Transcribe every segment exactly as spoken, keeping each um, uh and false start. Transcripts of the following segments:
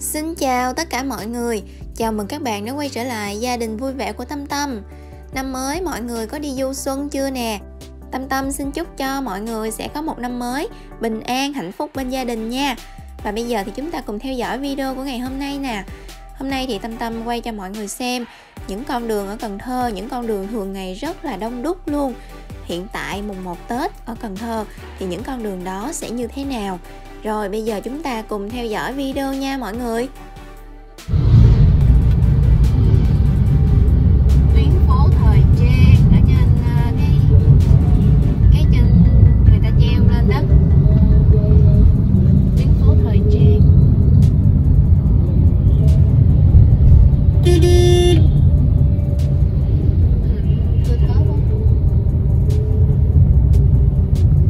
Xin chào tất cả mọi người, chào mừng các bạn đã quay trở lại gia đình vui vẻ của Tâm Tâm. Năm mới mọi người có đi du xuân chưa nè? Tâm Tâm xin chúc cho mọi người sẽ có một năm mới bình an, hạnh phúc bên gia đình nha. Và bây giờ thì chúng ta cùng theo dõi video của ngày hôm nay nè. Hôm nay thì Tâm Tâm quay cho mọi người xem những con đường ở Cần Thơ, những con đường thường ngày rất là đông đúc luôn. Hiện tại mùng một Tết ở Cần Thơ thì những con đường đó sẽ như thế nào? Rồi bây giờ chúng ta cùng theo dõi video nha mọi người. Tuyến phố thời trang ở trên cái cái chân người ta treo lên đó. Tuyến phố thời trang.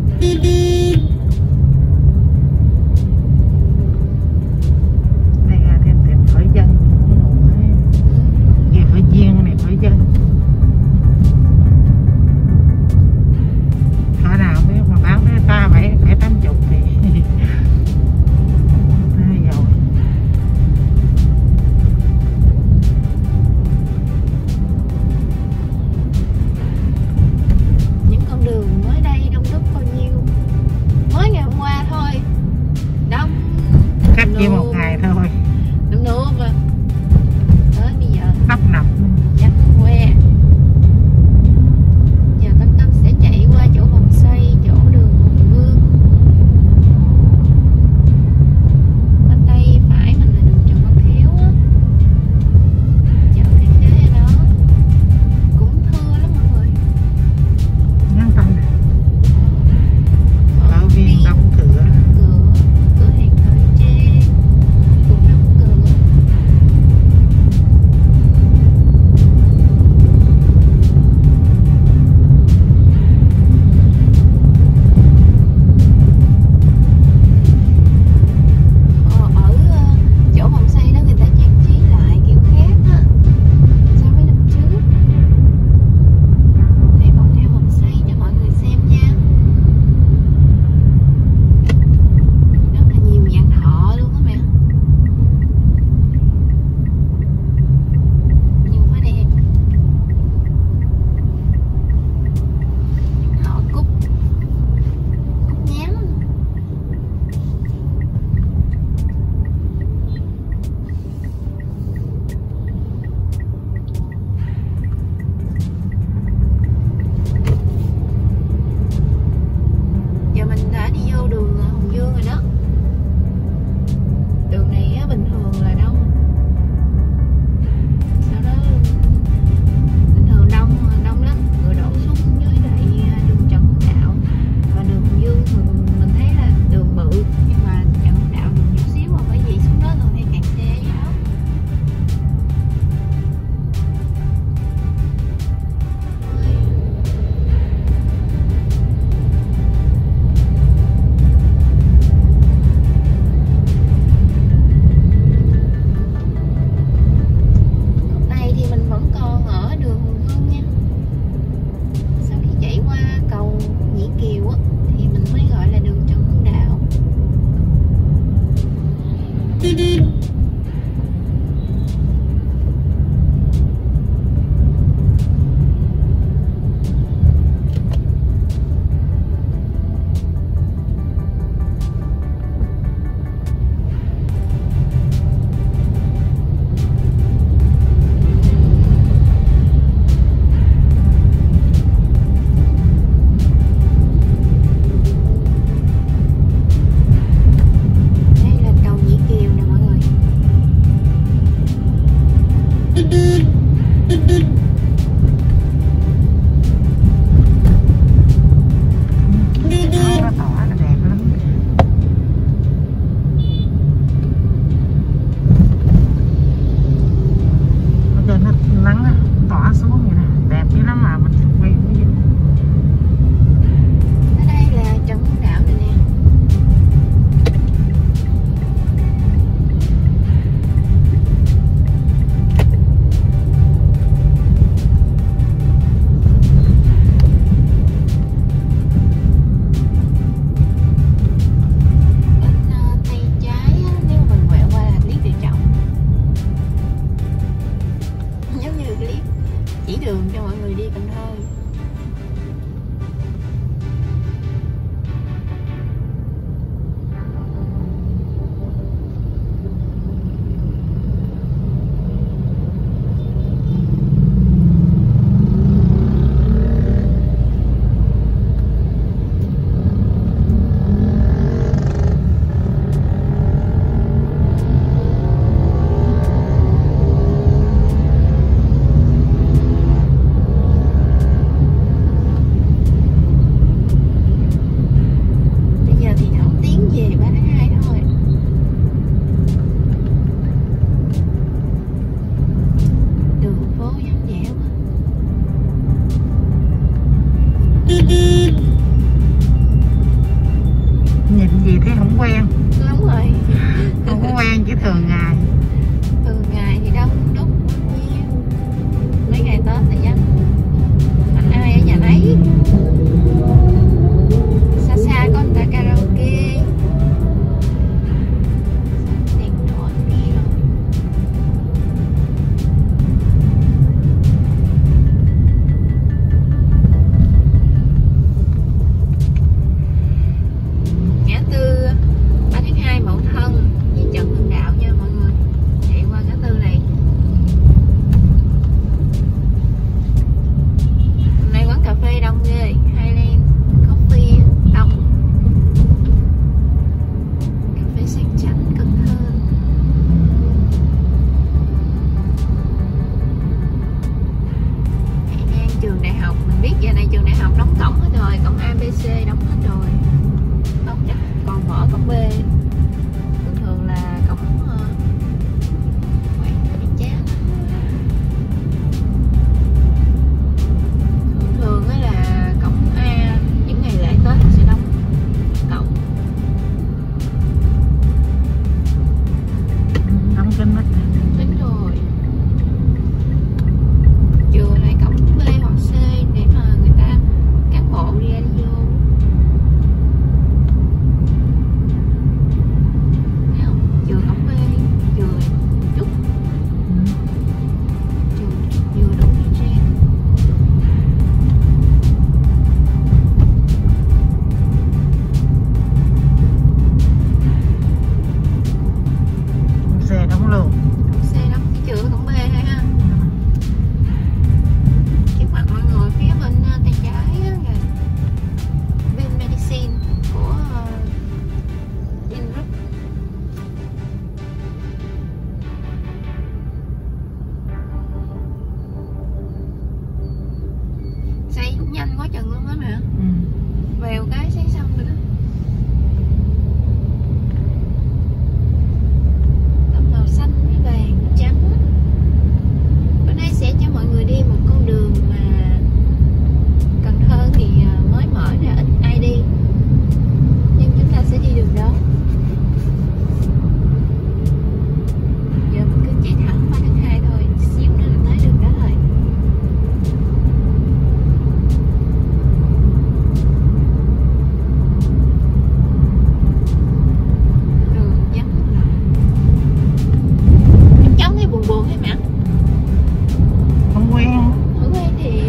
Này à, gì thấy không quen. Đúng rồi. Không có quen chứ thường ngày. Thường ngày thì đông đúc nhiều. Mấy ngày Tết thì vắng. Ai ở nhà nấy. Xa xa có người ta karaoke. Đèn đỏ kia rồi. Ngã tư ba tháng hai Mậu Thân với Trần Hưng Đạo nha mọi người. Chạy qua ngã tư này. Hôm nay quán cà phê đông ghê. Highland Coffee đông. Cà phê sang chảnh Cần Thơ. Chạy ngang trường đại học. Mình biết giờ này trường đại học đóng cổng hết rồi. Cổng A, B, C đóng hết rồi. Không chắc còn mở cổng B. Thường thường là cổng uh, quậy đi chán. Thường thường á là cổng A những ngày lễ Tết sẽ đóng cổng. Đóng kín mất. Đúng rồi. Chừa lại cổng B hoặc C để mà người ta cán bộ đi ra đi vô. Thấy không? Chừa cổng B, chừa chút, chừa chút vừa đủ đi ra. Xe đóng luôn. Xe đóng chỉ chừa cổng B thôi ha. Trước mặt mọi người phía bên uh, tay trái á, là bên Medicine của uh, Vingroup. Xây nhanh quá chừng luôn á mẹ. Ừ. Vèo cái xây xong rồi đó. Tông màu xanh với vàng với trắng. Bữa nay sẽ cho mọi người đi một con đường mà Cần Thơ thì mới mở ra ít ai đi, nhưng chúng ta sẽ đi đường đó. Giờ mình cứ chạy thẳng ba tháng hai thôi, xíu nữa là tới đường đó rồi. Đường vắng lặng. Em cháu thấy buồn buồn hay mẹ? Không quen. Không quen thì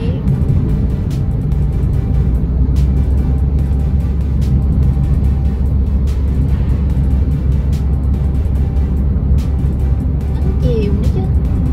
nắng chiều nữa chứ.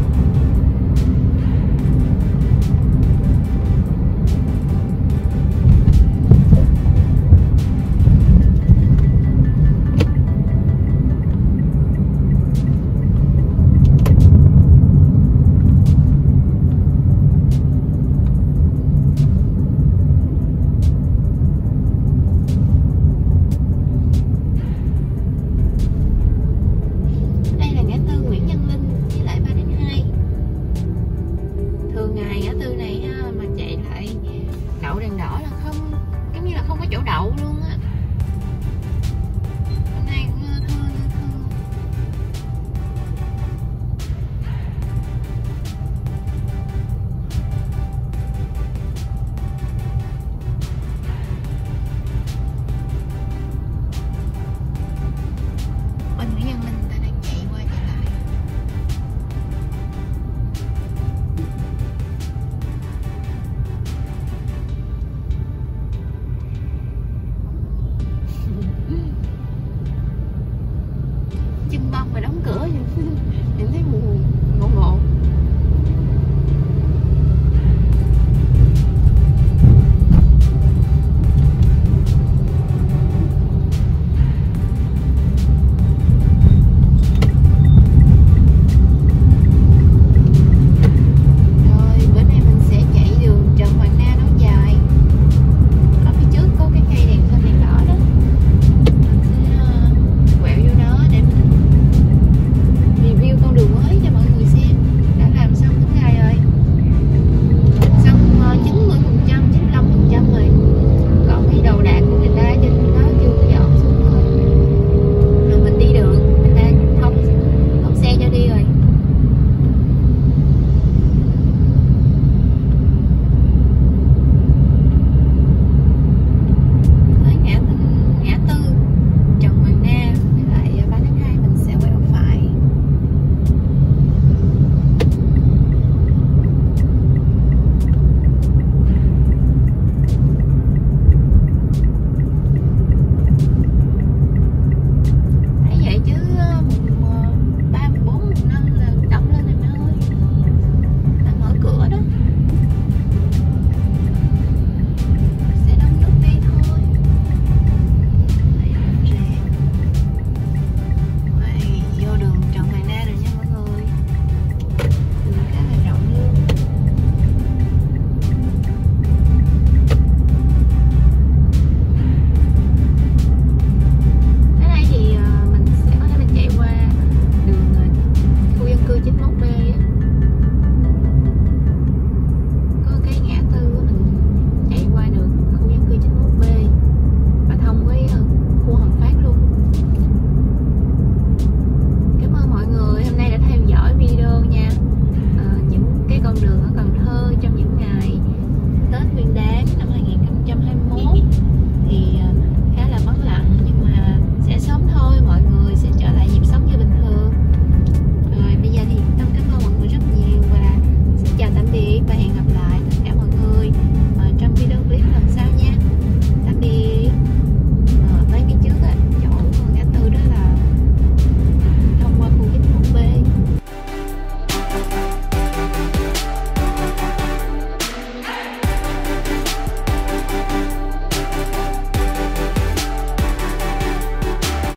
Đây là ngã tư Nguyễn Văn Linh với lại ba tháng hai. Thường ngày ngã tư này ha, mà chạy lại đậu đèn đỏ là không, giống như là không có chỗ đậu luôn á.